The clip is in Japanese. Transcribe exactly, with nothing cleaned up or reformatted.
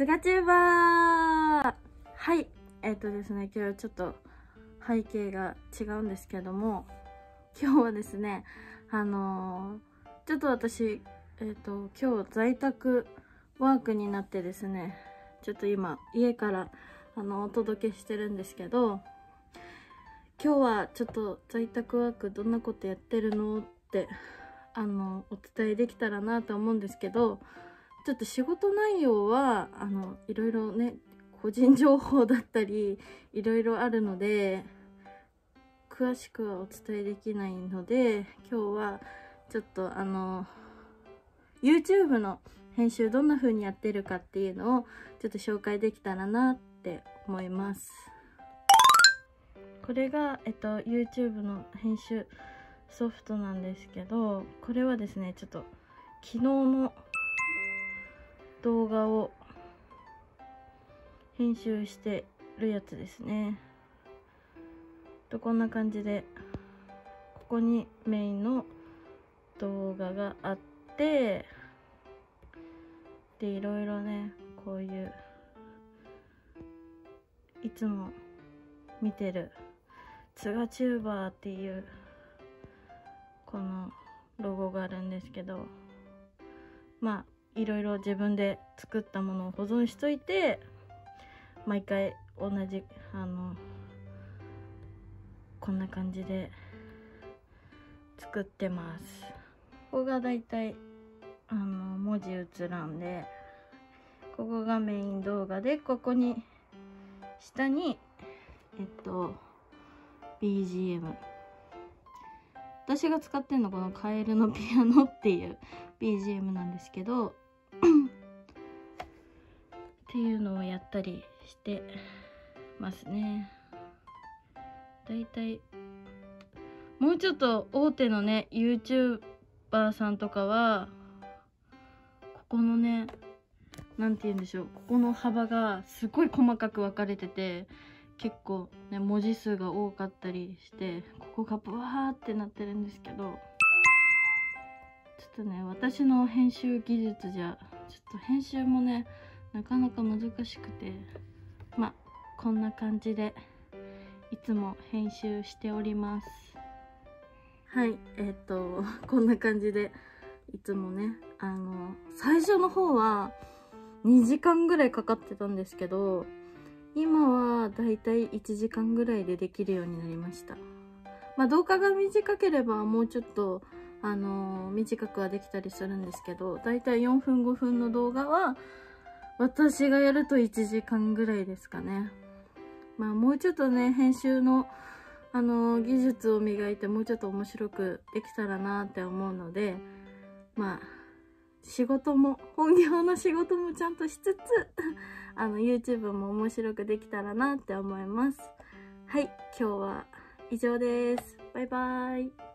すがチューバー。はい、えっとですね、今日はちょっと背景が違うんですけども、今日はですね、あのー、ちょっと私、えっと、今日在宅ワークになってですね、ちょっと今、家からあのお届けしてるんですけど、今日はちょっと在宅ワークどんなことやってるのって、あの、お伝えできたらなと思うんですけど、ちょっと仕事内容は、あの、いろいろね、個人情報だったり、いろいろあるので、詳しくはお伝えできないので、今日はちょっとあの、YouTube の編集どんな風にやってるかっていうのをちょっと紹介できたらなって思います。これが、えっと、YouTube の編集ソフトなんですけど、これはですね、ちょっと昨日の動画を編集してるやつですね。とこんな感じで、ここにメインの動画があって、でいろいろね、こういういつも見てるつがチューバーっていうこのロゴがあるんですけど、まあいろいろ自分で作ったものを保存しといて、毎回同じあのこんな感じで作ってます。ここがだいたいあの文字閲覧で、ここがメイン動画で、ここに下にえっと ビージーエム、 私が使ってるのこのカエルのピアノっていう ビージーエム なんですけどっていうのをやったりしてますね。だいたいもうちょっと大手のね YouTuber さんとかはここのね、なんて言うんでしょう、ここの幅がすごい細かく分かれてて、結構ね文字数が多かったりして、ここがブワーってなってるんですけど、ちょっとね私の編集技術じゃちょっと編集もねなかなか難しくて、まあこんな感じでいつも編集しております。はい、えっとこんな感じでいつもね、あの最初の方はにじかんぐらいかかってたんですけど、今はだいたいいちじかんぐらいでできるようになりました。まあ動画が短ければもうちょっとあのー、短くはできたりするんですけど、だいたいよんぷんごふんの動画は私がやるといちじかんぐらいですかね。まあもうちょっとね編集のあのー、技術を磨いてもうちょっと面白くできたらなって思うので、まあ仕事も本業の仕事もちゃんとしつつあの YouTube も面白くできたらなって思います。はい、今日は以上です。バイバーイ。